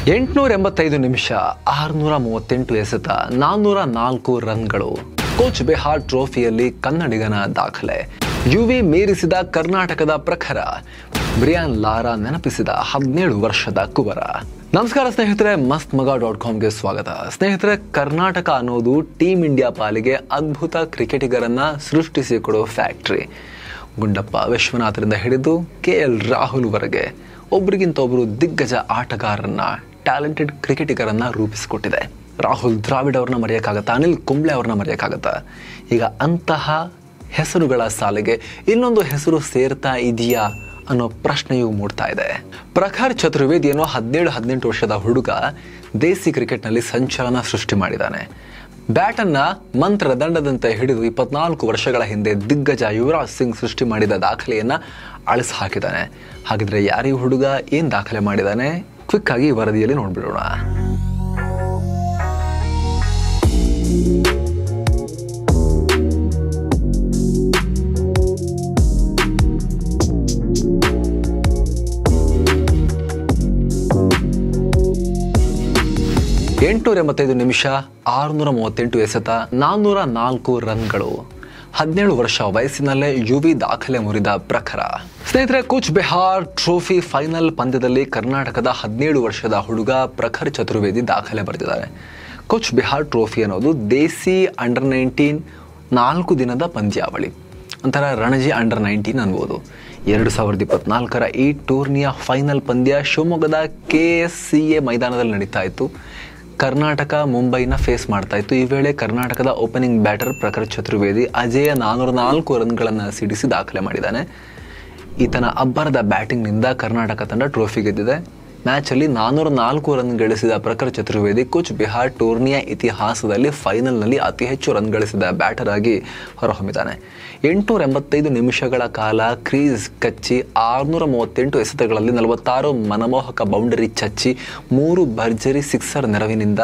885 ನಿಮಿಷ 638 ಎಸೆತ 404 ರನ್ಗಳು. ಕೋಚ್ ಬಿಹಾರ್ ಟ್ರೋಫಿಯಲ್ಲಿ ಕನ್ನಡಿಗನ ದಾಖಲೆ. ಯುವಿ ಮೀರಿಸಿದ ಕರ್ನಾಟಕದ ಪ್ರಖರ. ಬ್ರಿಯಾನ್ ಲಾರಾ ನೆನಪಿಸಿದ 17 ವರ್ಷದ ಕುವರ. ನಮಸ್ಕಾರ ಸ್ನೇಹಿತರೆ, mastmaga.comಗೆ ಸ್ವಾಗತ. ಸ್ನೇಹಿತರೆ, ಕರ್ನಾಟಕ ಅನ್ನೋದು ಟೀಮ್ ಇಂಡಿಯಾ ಪಾಲಿಗೆ ಅದ್ಭುತ ಕ್ರಿಕೆಟಿಗರನ್ನ ಸೃಷ್ಟಿಸಿಕೊಡೋ ಫ್ಯಾಕ್ಟ್ರಿ. ಗುಂಡಪ್ಪ ವಿಶ್ವನಾಥರಿಂದ ಹಿಡಿದು KL ರಾಹುಲ್ ವರೆಗೆ ಒಬ್ರಿಗಿಂತ ಒಬ್ಬರು ದಿಗ್ಗಜ ಆಟಗಾರರನ್ನ, ಟ್ಯಾಲೆಂಟೆಡ್ ಕ್ರಿಕೆಟಿಗರನ್ನ ರೂಪಿಸಿಕೊಟ್ಟಿದೆ. ರಾಹುಲ್ ದ್ರಾವಿಡ್ ಅವ್ರನ್ನ ಮರೆಯೋಕ್ಕಾಗತ್ತಾ? ಅನಿಲ್ ಕುಂಬ್ಳೆ ಅವ್ರನ್ನ ಮರೆಯೋಕ್ಕಾಗತ್ತಾ? ಈಗ ಅಂತಹ ಹೆಸರುಗಳ ಸಾಲಿಗೆ ಇನ್ನೊಂದು ಹೆಸರು ಸೇರ್ತಾ ಇದೆಯಾ ಅನ್ನೋ ಪ್ರಶ್ನೆಯೂ ಮೂಡ್ತಾ ಇದೆ. ಪ್ರಖರ್ ಚತುರ್ವೇದಿ ಅನ್ನೋ 17-18 ವರ್ಷದ ಹುಡುಗ ದೇಸಿ ಕ್ರಿಕೆಟ್ನಲ್ಲಿ ಸಂಚಲನ ಸೃಷ್ಟಿ ಮಾಡಿದ್ದಾನೆ. ಬ್ಯಾಟನ್ನ ಮಂತ್ರದಂಡದಂತೆ ಹಿಡಿದು 24 ವರ್ಷಗಳ ಹಿಂದೆ ದಿಗ್ಗಜ ಯುವರಾಜ್ ಸಿಂಗ್ ಸೃಷ್ಟಿ ಮಾಡಿದ ದಾಖಲೆಯನ್ನ ಅಳಿಸಿ ಹಾಕಿದ್ದಾನೆ. ಹಾಗಿದ್ರೆ ಯಾರೀ ಹುಡುಗ, ಏನ್ ದಾಖಲೆ ಮಾಡಿದ್ದಾನೆ? ಕ್ವಿಕ್ ಆಗಿ ವರದಿಯಲ್ಲಿ ನೋಡ್ಬಿಡೋಣ. .885 ನಿಮಿಷ 638 ಎಸೆತ 404 ರನ್ಗಳು. 17 ವರ್ಷ ವಯಸ್ಸಿನಲ್ಲೇ ಯುವಿ ದಾಖಲೆ ಮುರಿದ ಪ್ರಖರ. ಸ್ನೇಹಿತರೆ, ಕೂಚ್ ಬಿಹಾರ್ ಟ್ರೋಫಿ ಫೈನಲ್ ಪಂದ್ಯದಲ್ಲಿ ಕರ್ನಾಟಕದ 17 ವರ್ಷದ ಹುಡುಗ ಪ್ರಖರ್ ಚತುರ್ವೇದಿ ದಾಖಲೆ ಬರೆದಿದ್ದಾರೆ. ಕೂಚ್ ಬಿಹಾರ್ ಟ್ರೋಫಿ ಅನ್ನೋದು ದೇಸಿ ಅಂಡರ್ 19 4 ದಿನದ ಪಂದ್ಯಾವಳಿ, ಒಂಥರ ರಣಜಿ ಅಂಡರ್ 19 ಅನ್ಬೋದು. 2024ರ ಈ ಟೂರ್ನಿಯ ಫೈನಲ್ ಪಂದ್ಯ ಶಿವಮೊಗ್ಗದ KSCA ಮೈದಾನದಲ್ಲಿ ನಡೀತಾ ಇತ್ತು. ಕರ್ನಾಟಕ ಮುಂಬೈನ ಫೇಸ್ ಮಾಡ್ತಾ ಇತ್ತು. ಈ ವೇಳೆ ಕರ್ನಾಟಕದ ಓಪನಿಂಗ್ ಬ್ಯಾಟರ್ ಪ್ರಖರ್ ಚತುರ್ವೇದಿ ಅಜೇಯ 404 ರನ್ಗಳನ್ನು ಸಿಡಿಸಿ ದಾಖಲೆ ಮಾಡಿದ್ದಾನೆ. ಈತನ ಅಬ್ಬರದ ಬ್ಯಾಟಿಂಗ್ನಿಂದ ಕರ್ನಾಟಕ ತಂಡ ಟ್ರೋಫಿ ಗೆದ್ದಿದೆ. ಮ್ಯಾಚಲ್ಲಿ 404 ರನ್ ಗಳಿಸಿದ ಪ್ರಖರ್ ಚತುರ್ವೇದಿ ಕೂಚ್ ಬಿಹಾರ್ ಟೂರ್ನಿಯ ಇತಿಹಾಸದಲ್ಲಿ ಫೈನಲ್ನಲ್ಲಿ ಅತಿ ಹೆಚ್ಚು ರನ್ ಗಳಿಸಿದ ಬ್ಯಾಟರ್ ಆಗಿ ಹೊರಹೊಮ್ಮಿದ್ದಾನೆ. 885 ನಿಮಿಷಗಳ ಕಾಲ ಕ್ರೀಸ್ ಕಚ್ಚಿ 638 ಎಸೆತಗಳಲ್ಲಿ 46 ಮನಮೋಹಕ ಬೌಂಡರಿ ಚಚ್ಚಿ 3 ಭರ್ಜರಿ ಸಿಕ್ಸರ್ ನೆರವಿನಿಂದ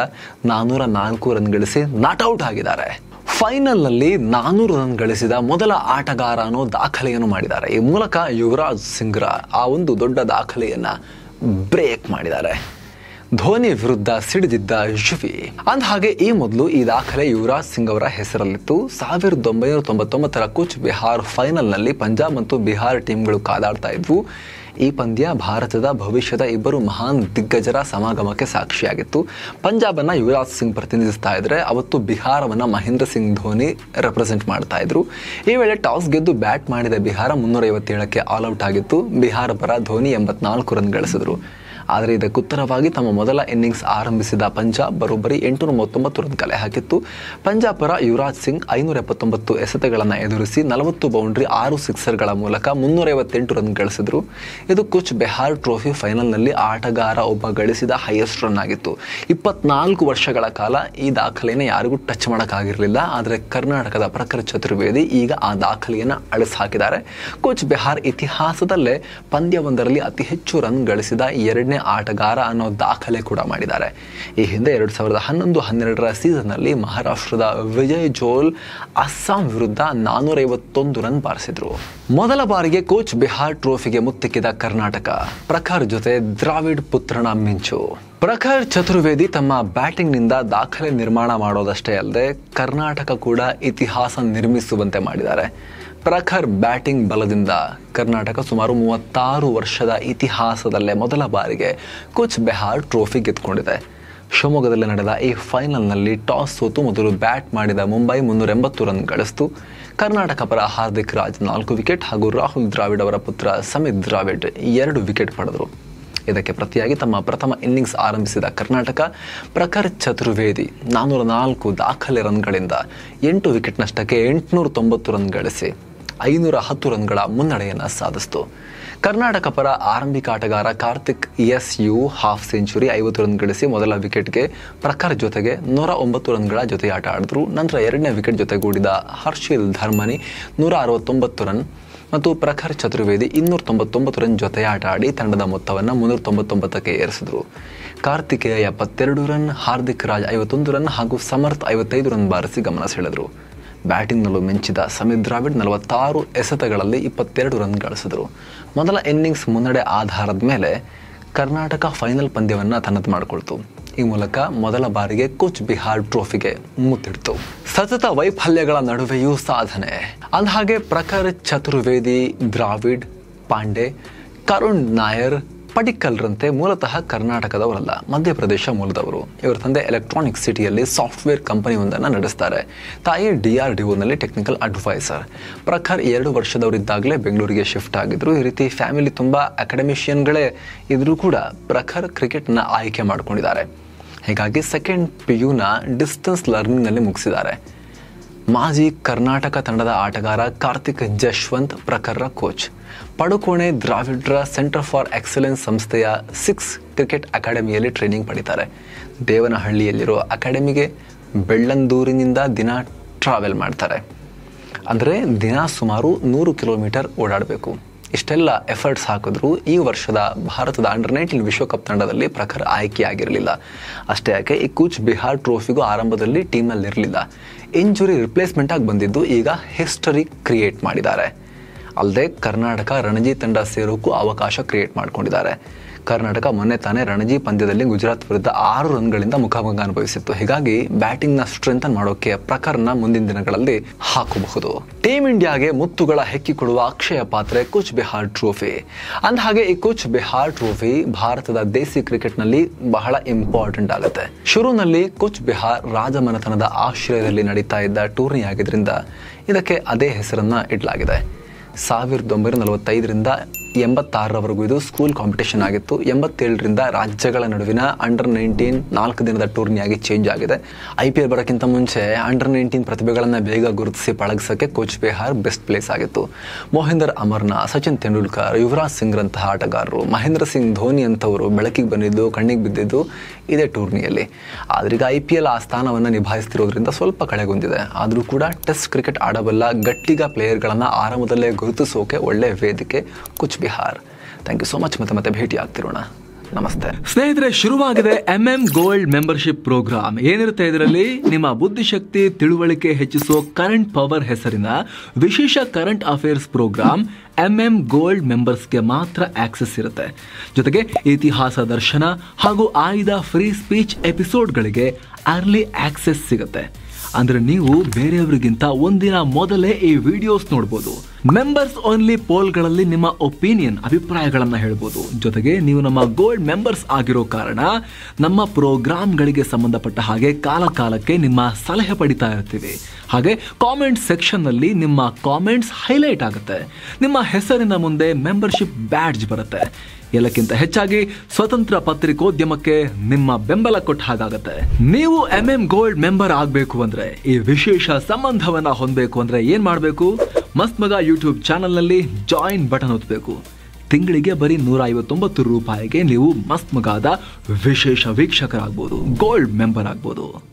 404 ರನ್ ಗಳಿಸಿ ನಾಟ್ಔಟ್ ಆಗಿದ್ದಾರೆ. ಫೈನಲ್ನಲ್ಲಿ 400 ರನ್ ಗಳಿಸಿದ ಮೊದಲ ಆಟಗಾರ ಅನ್ನೋ ದಾಖಲೆಯನ್ನು ಮಾಡಿದ್ದಾರೆ. ಈ ಮೂಲಕ ಯುವರಾಜ್ ಸಿಂಗ್ರ ಆ ಒಂದು ದೊಡ್ಡ ದಾಖಲೆಯನ್ನ ಬ್ರೇಕ್ ಮಾಡಿದ್ದಾರೆ. ಧೋನಿ ವಿರುದ್ಧ ಸಿಡಿದಿದ್ದ ಯುವಿ. ಅಂದ ಹಾಗೆ ಈ ಮೊದಲು ಈ ದಾಖಲೆ ಯುವರಾಜ್ ಸಿಂಗ್ ಅವರ ಹೆಸರಲ್ಲಿತ್ತು. 1999ರ ಕೂಚ್ ಬಿಹಾರ್ ಫೈನಲ್ನಲ್ಲಿ ಪಂಜಾಬ್ ಮತ್ತು ಬಿಹಾರ್ ಟೀಮ್ಗಳು ಕಾದಾಡ್ತಾ ಇದ್ವು. ಈ ಪಂದ್ಯ ಭಾರತದ ಭವಿಷ್ಯದ ಇಬ್ಬರು ಮಹಾನ್ ದಿಗ್ಗಜರ ಸಮಾಗಮಕ್ಕೆ ಸಾಕ್ಷಿಯಾಗಿತ್ತು. ಪಂಜಾಬನ್ನ ಯುವರಾಜ್ ಸಿಂಗ್ ಪ್ರತಿನಿಧಿಸ್ತಾ ಇದ್ರೆ, ಅವತ್ತು ಬಿಹಾರವನ್ನ ಮಹೇಂದ್ರ ಸಿಂಗ್ ಧೋನಿ ರೆಪ್ರೆಸೆಂಟ್ ಮಾಡ್ತಾ ಇದ್ರು. ಈ ವೇಳೆ ಟಾಸ್ ಗೆದ್ದು ಬ್ಯಾಟ್ ಮಾಡಿದ ಬಿಹಾರ 357ಕ್ಕೆ ಆಲ್ಔಟ್ ಆಗಿತ್ತು. ಬಿಹಾರ ಪರ ಧೋನಿ 84 ರನ್ ಗಳಿಸಿದ್ರು. ಆದರೆ ಇದಕ್ಕುತ್ತರವಾಗಿ ತಮ್ಮ ಮೊದಲ ಇನ್ನಿಂಗ್ಸ್ ಆರಂಭಿಸಿದ ಪಂಜಾಬ್ ಬರೋಬ್ಬರಿ 839 ರನ್ ಕಲೆ ಹಾಕಿತ್ತು. ಪಂಜಾಬ್ ಪರ ಯುವರಾಜ್ ಸಿಂಗ್ 579 ಎಸೆತಗಳನ್ನು ಎದುರಿಸಿ 40 ಬೌಂಡ್ರಿ 6 ಸಿಕ್ಸರ್ಗಳ ಮೂಲಕ 358 ರನ್ ಗಳಿಸಿದ್ರು. ಇದು ಕೂಚ್ ಬಿಹಾರ್ ಟ್ರೋಫಿ ಫೈನಲ್ನಲ್ಲಿ ಆಟಗಾರ ಒಬ್ಬ ಗಳಿಸಿದ ಹೈಯೆಸ್ಟ್ ರನ್ ಆಗಿತ್ತು. 24 ವರ್ಷಗಳ ಕಾಲ ಈ ದಾಖಲೆಯನ್ನು ಯಾರಿಗೂ ಟಚ್ ಮಾಡೋಕ್ಕಾಗಿರಲಿಲ್ಲ. ಆದರೆ ಕರ್ನಾಟಕದ ಪ್ರಖರ್ ಚತುರ್ವೇದಿ ಈಗ ಆ ದಾಖಲೆಯನ್ನು ಅಳಿಸಿ ಹಾಕಿದ್ದಾರೆ. ಕೂಚ್ ಬಿಹಾರ್ ಇತಿಹಾಸದಲ್ಲೇ ಪಂದ್ಯವೊಂದರಲ್ಲಿ ಅತಿ ಹೆಚ್ಚು ರನ್ ಗಳಿಸಿದ ಎರಡನೇ ಆಟಗಾರ ಅನ್ನೋ ದಾಖಲೆ ಕೂಡ ಮಾಡಿದ್ದಾರೆ. ಈ ಹಿಂದೆ 2011-12ರ ಸೀಸನ್ನಲ್ಲಿ ಮಹಾರಾಷ್ಟ್ರದ ವಿಜಯ್ ಜೋಲ್ ಅಸ್ಸಾಂ ವಿರುದ್ಧ 451 ರನ್ ಬಾರಿಸಿದ್ರು. ಮೊದಲ ಬಾರಿಗೆ ಕೋಚ್ ಬಿಹಾರ್ ಟ್ರೋಫಿಗೆ ಮುತ್ತಿಕ್ಕಿದ ಕರ್ನಾಟಕ. ಪ್ರಖರ್ ಜೊತೆ ದ್ರಾವಿಡ್ ಪುತ್ರನ ಮಿಂಚು. ಪ್ರಖರ್ ಚತುರ್ವೇದಿ ತಮ್ಮ ಬ್ಯಾಟಿಂಗ್ನಿಂದ ದಾಖಲೆ ನಿರ್ಮಾಣ ಮಾಡೋದಷ್ಟೇ ಅಲ್ಲದೆ ಕರ್ನಾಟಕ ಕೂಡ ಇತಿಹಾಸ ನಿರ್ಮಿಸುವಂತೆ ಮಾಡಿದ್ದಾರೆ. ಪ್ರಖರ್ ಬ್ಯಾಟಿಂಗ್ ಬಲದಿಂದ ಕರ್ನಾಟಕ ಸುಮಾರು 36 ವರ್ಷದ ಇತಿಹಾಸದಲ್ಲೇ ಮೊದಲ ಬಾರಿಗೆ ಕೂಚ್ ಬಿಹಾರ್ ಟ್ರೋಫಿ ಗೆದ್ದುಕೊಂಡಿದೆ. ಶಿವಮೊಗ್ಗದಲ್ಲಿ ನಡೆದ ಈ ಫೈನಲ್ನಲ್ಲಿ ಟಾಸ್ ಸೋತು ಮೊದಲು ಬ್ಯಾಟ್ ಮಾಡಿದ ಮುಂಬೈ 380 ರನ್ ಗಳಿಸಿತು. ಕರ್ನಾಟಕ ಪರ ಹಾರ್ದಿಕ್ ರಾಜ್ 4 ವಿಕೆಟ್ ಹಾಗೂ ರಾಹುಲ್ ದ್ರಾವಿಡ್ ಅವರ ಪುತ್ರ ಸಮಿತ್ ದ್ರಾವಿಡ್ 2 ವಿಕೆಟ್ ಪಡೆದರು. ಇದಕ್ಕೆ ಪ್ರತಿಯಾಗಿ ತಮ್ಮ ಪ್ರಥಮ ಇನ್ನಿಂಗ್ಸ್ ಆರಂಭಿಸಿದ ಕರ್ನಾಟಕ ಪ್ರಖರ್ ಚತುರ್ವೇದಿ 404 ದಾಖಲೆ ರನ್ಗಳಿಂದ 8 ವಿಕೆಟ್ ನಷ್ಟಕ್ಕೆ 890 ರನ್ ಗಳಿಸಿ 510 ರನ್ಗಳ ಮುನ್ನಡೆಯನ್ನು ಸಾಧಿಸಿತು. ಕರ್ನಾಟಕ ಪರ ಆರಂಭಿಕ ಆಟಗಾರ Karthik SU half century 50 run ಗಳಿಸಿ ಮೊದಲ ವಿಕೆಟ್ಗೆ ಪ್ರಖರ್ ಜೊತೆಗೆ 109 ರನ್ಗಳ ಜೊತೆ ಆಟ ಆಡಿದ್ರು. ನಂತರ ಎರಡನೇ ವಿಕೆಟ್ ಜೊತೆಗೂಡಿದ ಹರ್ಷಿಲ್ ಧರ್ಮನಿ 169 ರನ್ ಮತ್ತು ಪ್ರಖರ್ ಚತುರ್ವೇದಿ 299 ರನ್ ಜೊತೆ ಆಟ ಆಡಿ ತಂಡದ ಮೊತ್ತವನ್ನು 399ಕ್ಕೆ ಏರಿಸಿದ್ರು. ಕಾರ್ತಿಕೇಯ 72 ರನ್, ಹಾರ್ದಿಕ್ ರಾಜ್ 51 ರನ್ ಹಾಗೂ ಸಮರ್ಥ್ 55 ರನ್ ಬಾರಿಸಿ ಗಮನ ಸೆಳೆದರು. ಬ್ಯಾಟಿಂಗ್ನಲ್ಲೂ ಮಿಂಚಿದ ಸಮಿತ್ ದ್ರಾವಿಡ್ 46 ಎಸೆತಗಳಲ್ಲಿ 22 ರನ್ ಗಳಿಸಿದರು. ಮೊದಲ ಇನ್ನಿಂಗ್ಸ್ ಮುನ್ನಡೆ ಆಧಾರದ ಮೇಲೆ ಕರ್ನಾಟಕ ಫೈನಲ್ ಪಂದ್ಯವನ್ನ ತನ್ನದು ಮಾಡಿಕೊಳ್ತು. ಈ ಮೂಲಕ ಮೊದಲ ಬಾರಿಗೆ ಕೂಚ್ ಬಿಹಾರ್ ಟ್ರೋಫಿಗೆ ಮುತ್ತಿಡ್ತು. ಸತತ ವೈಫಲ್ಯಗಳ ನಡುವೆಯೂ ಸಾಧನೆ. ಅಂದಹಾಗೆ ಪ್ರಖರ್ ಚತುರ್ವೇದಿ, ದ್ರಾವಿಡ್, ಪಾಂಡೆ, ಕರುಣ್ ನಾಯರ್, ಪಡಿಕ್ಕಲ್ರಂತೆ ಮೂಲತಃ ಕರ್ನಾಟಕದವರಲ್ಲ, ಮಧ್ಯಪ್ರದೇಶ ಮೂಲದವರು. ಇವರ ತಂದೆ ಎಲೆಕ್ಟ್ರಾನಿಕ್ ಸಿಟಿಯಲ್ಲಿ ಸಾಫ್ಟ್ವೇರ್ ಕಂಪನಿಯೊಂದನ್ನು ನಡೆಸ್ತಾರೆ. ತಾಯಿ DRDOನಲ್ಲಿ ಟೆಕ್ನಿಕಲ್ ಅಡ್ವೈಸರ್. ಪ್ರಖರ್ 2 ವರ್ಷದವರಿದ್ದಾಗಲೇ ಬೆಂಗಳೂರಿಗೆ ಶಿಫ್ಟ್ ಆಗಿದ್ರು. ಈ ರೀತಿ ಫ್ಯಾಮಿಲಿ ತುಂಬ ಅಕಾಡೆಮಿಷಿಯನ್ಗಳೇ ಇದ್ರೂ ಕೂಡ ಪ್ರಖರ್ ಕ್ರಿಕೆಟ್ನ ಆಯ್ಕೆ ಮಾಡಿಕೊಂಡಿದ್ದಾರೆ. ಹೀಗಾಗಿ ಸೆಕೆಂಡ್ PUನ ಡಿಸ್ಟೆನ್ಸ್ ಲರ್ನಿಂಗ್ನಲ್ಲಿ ಮುಗಿಸಿದ್ದಾರೆ. ಮಾಜಿ ಕರ್ನಾಟಕ ತಂಡದ ಆಟಗಾರ ಕಾರ್ತಿಕ್ ಜಶ್ವಂತ್ ಪ್ರಖರ್ರ ಕೋಚ್. ಪಡುಕೋಣೆ ದ್ರಾವಿಡ್ರ ಸೆಂಟರ್ ಫಾರ್ ಎಕ್ಸಲೆನ್ಸ್ ಸಂಸ್ಥೆಯ 6 ಕ್ರಿಕೆಟ್ ಅಕಾಡೆಮಿಯಲ್ಲಿ ಟ್ರೈನಿಂಗ್ ಪಡಿತಾರೆ. ದೇವನಹಳ್ಳಿಯಲ್ಲಿರೋ ಅಕಾಡೆಮಿಗೆ ಬೆಳ್ಳಂದೂರಿನಿಂದ ದಿನ ಟ್ರಾವೆಲ್ ಮಾಡ್ತಾರೆ. ಅಂದರೆ ದಿನ ಸುಮಾರು 100 ಕಿಲೋಮೀಟರ್ ಓಡಾಡಬೇಕು. ಇಷ್ಟೆಲ್ಲ ಎಫರ್ಟ್ಸ್ ಹಾಕಿದ್ರು ಈ ವರ್ಷದ ಭಾರತದ ಅಂಡರ್-19 ವಿಶ್ವಕಪ್ ತಂಡದಲ್ಲಿ ಪ್ರಖರ್ ಆಯ್ಕೆಯಾಗಿರಲಿಲ್ಲ. ಅಷ್ಟೇ ಯಾಕೆ ಈ ಕೂಚ್ ಬಿಹಾರ್ ಟ್ರೋಫಿಗೂ ಆರಂಭದಲ್ಲಿ ಟೀಮ್ನಲ್ಲಿರಲಿಲ್ಲ. ಇಂಜುರಿ ರಿಪ್ಲೇಸ್ಮೆಂಟ್ ಆಗಿ ಬಂದಿದ್ದು ಈಗ ಹಿಸ್ಟರಿ ಕ್ರಿಯೇಟ್ ಮಾಡಿದ್ದಾರೆ. ಅಲ್ಲದೆ ಕರ್ನಾಟಕ ರಣಜಿ ತಂಡ ಸೇರೋಕ್ಕೂ ಅವಕಾಶ ಕ್ರಿಯೇಟ್ ಮಾಡ್ಕೊಂಡಿದ್ದಾರೆ. ಕರ್ನಾಟಕ ಮೊನ್ನೆ ತಾನೇ ರಣಜಿ ಪಂದ್ಯದಲ್ಲಿ ಗುಜರಾತ್ ವಿರುದ್ಧ 6 ರನ್ಗಳಿಂದ ಮುಖಾಮುಖ ಅನುಭವಿಸಿತ್ತು. ಹೀಗಾಗಿ ಬ್ಯಾಟಿಂಗ್ನ ಸ್ಟ್ರೆಂಥನ್ ಮಾಡೋಕೆ ಪ್ರಖರ್ನ ಮುಂದಿನ ದಿನಗಳಲ್ಲಿ ಹಾಕಬಹುದು. ಟೀಮ್ ಇಂಡಿಯಾಗೆ ಮುತ್ತುಗಳ ಹೆಕ್ಕಿಕೊಡುವ ಅಕ್ಷಯ ಪಾತ್ರೆ ಕೂಚ್ ಬಿಹಾರ್ ಟ್ರೋಫಿ. ಅಂದಹಾಗೆ ಈ ಕೂಚ್ ಬಿಹಾರ್ ಟ್ರೋಫಿ ಭಾರತದ ದೇಸಿ ಕ್ರಿಕೆಟ್ನಲ್ಲಿ ಬಹಳ ಇಂಪಾರ್ಟೆಂಟ್ ಆಗುತ್ತೆ. ಶುರುವಿನಲ್ಲಿ ಕೂಚ್ ಬಿಹಾರ್ ರಾಜಮನೆತನದ ಆಶ್ರಯದಲ್ಲಿ ನಡೀತಾ ಇದ್ದ ಟೂರ್ನಿ ಆಗಿದ್ರಿಂದ ಇದಕ್ಕೆ ಅದೇ ಹೆಸರನ್ನ ಇಡಲಾಗಿದೆ. 1945ರಿಂದ 86ರವರೆಗೂ ಇದು ಸ್ಕೂಲ್ ಕಾಂಪಿಟೇಷನ್ ಆಗಿತ್ತು. 87ರಿಂದ ರಾಜ್ಯಗಳ ನಡುವಿನ ಅಂಡರ್-19 4 ದಿನದ ಟೂರ್ನಿಯಾಗಿ ಚೇಂಜ್ ಆಗಿದೆ. IPL ಬರೋಕ್ಕಿಂತ ಮುಂಚೆ ಅಂಡರ್-19 ಪ್ರತಿಭೆಗಳನ್ನು ಬೇಗ ಗುರುತಿಸಿ ಪಳಗಿಸೋಕ್ಕೆ ಕೂಚ್ ಬಿಹಾರ್ ಬೆಸ್ಟ್ ಪ್ಲೇಸ್ ಆಗಿತ್ತು. ಮೊಹಿಂದರ್ ಅಮರ್ನಾಥ್, ಸಚಿನ್ ತೆಂಡೂಲ್ಕರ್, ಯುವರಾಜ್ ಸಿಂಗ್ರಂತಹ ಆಟಗಾರರು, ಮಹೇಂದ್ರ ಸಿಂಗ್ ಧೋನಿ ಅಂತವರು ಬೆಳಕಿಗೆ ಬಂದಿದ್ದು, ಕಣ್ಣಿಗೆ ಬಿದ್ದಿದ್ದು ಇದೇ ಟೂರ್ನಿಯಲ್ಲಿ. ಆದ್ರೀಗ IPL ಆ ಸ್ಥಾನವನ್ನು ನಿಭಾಯಿಸ್ತಿರೋದ್ರಿಂದ ಸ್ವಲ್ಪ ಕಳೆಗುಂದಿದೆ. ಆದರೂ ಕೂಡ ಟೆಸ್ಟ್ ಕ್ರಿಕೆಟ್ ಆಡಬಲ್ಲ ಗಟ್ಟಿಗ ಪ್ಲೇಯರ್ಗಳನ್ನು ಆರಂಭದಲ್ಲೇ ಗುರುತಿಸೋಕೆ ಒಳ್ಳೆ ವೇದಿಕೆ Cooch Behar. Thank you so much. ಮತ್ತೆ ಭೇಟಿ ಆಗ್ತಿರೋಣ. ನಮಸ್ತೆ ಸ್ನೇಹಿತರೆ, ಶುರುವಾಗಿದೆ ಗೋಲ್ಡ್ ಮೆಂಬರ್ಶಿಪ್ ಪ್ರೋಗ್ರಾಮ್. ಏನಿರುತ್ತೆ ಇದರಲ್ಲಿ? ನಿಮ್ಮ ಬುದ್ಧಿಶಕ್ತಿ, ತಿಳುವಳಿಕೆ ಹೆಚ್ಚಿಸೋ ಕರೆಂಟ್ ಪವರ್ ಹೆಸರಿನ ವಿಶೇಷ ಕರೆಂಟ್ ಅಫೇರ್ಸ್ ಪ್ರೋಗ್ರಾಮ್ ಗೋಲ್ಡ್ ಮೆಂಬರ್ಸ್ಗೆ ಮಾತ್ರ ಆಕ್ಸೆಸ್ ಇರುತ್ತೆ. ಜೊತೆಗೆ ಇತಿಹಾಸ ದರ್ಶನ ಹಾಗೂ ಆಯ್ದ ಫ್ರೀ ಸ್ಪೀಚ್ ಎಪಿಸೋಡ್ಗಳಿಗೆ ಅರ್ಲಿ ಆಕ್ಸೆಸ್ ಸಿಗುತ್ತೆ. ಅಂದ್ರೆ ನೀವು ಬೇರೆಯವರಿಗಿಂತ ಒಂದಿನ ಮೊದಲೇ ಈ ವಿಡಿಯೋಸ್ ನೋಡಬಹುದು. ಮೆಂಬರ್ಸ್ ಓನ್ಲಿ ಪೋಲ್ಗಳಲ್ಲಿ ನಿಮ್ಮ ಒಪಿನಿಯನ್, ಅಭಿಪ್ರಾಯಗಳನ್ನ ಹೇಳ್ಬೋದು. ಜೊತೆಗೆ ನೀವು ನಮ್ಮ ಗೋಲ್ಡ್ ಮೆಂಬರ್ಸ್ ಆಗಿರೋ ಕಾರಣ ನಮ್ಮ ಪ್ರೋಗ್ರಾಮ್ಗಳಿಗೆ ಸಂಬಂಧಪಟ್ಟ ಹಾಗೆ ಕಾಲ ಕಾಲಕ್ಕೆ ನಿಮ್ಮ ಸಲಹೆ ಪಡಿತಾ ಇರ್ತೀವಿ. ಹಾಗೆ ಕಾಮೆಂಟ್ ಸೆಕ್ಷನ್ ನಲ್ಲಿ ನಿಮ್ಮ ಕಾಮೆಂಟ್ಸ್ ಹೈಲೈಟ್ ಆಗುತ್ತೆ. ನಿಮ್ಮ ಹೆಸರಿನ ಮುಂದೆ ಮೆಂಬರ್ಶಿಪ್ ಬ್ಯಾಡ್ಜ್ ಬರುತ್ತೆ. ಎಲ್ಲಕ್ಕಿಂತ ಹೆಚ್ಚಾಗಿ ಸ್ವತಂತ್ರ ಪತ್ರಿಕೋದ್ಯಮಕ್ಕೆ ನಿಮ್ಮ ಬೆಂಬಲ ಕೊಟ್ಟ ಹಾಗಾಗತ್ತೆ. ನೀವು ಗೋಲ್ಡ್ ಮೆಂಬರ್ ಆಗಬೇಕು ಅಂದ್ರೆ, ಈ ವಿಶೇಷ ಸಂಬಂಧವನ್ನ ಹೊಂದಬೇಕು ಅಂದ್ರೆ ಏನ್ ಮಾಡಬೇಕು? ಮಸ್ತ್ ಮಗ ಯೂಟ್ಯೂಬ್ ಚಾನೆಲ್ ನಲ್ಲಿ ಜಾಯಿನ್ ಬಟನ್ ಒತ್ತಬೇಕು. ತಿಂಗಳಿಗೆ ಬರೀ 159 ರೂಪಾಯಿಗೆ ನೀವು ಮಸ್ತ್ ಮಗಾದ ವಿಶೇಷ ವೀಕ್ಷಕರಾಗಬಹುದು, ಗೋಲ್ಡ್ ಮೆಂಬರ್ ಆಗ್ಬೋದು.